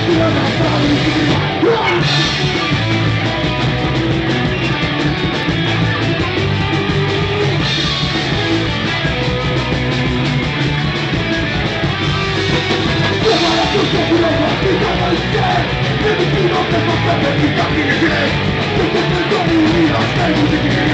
Nie wypinał te postępy i tak nie wie. Tylko tylko mi i na tej muzyki.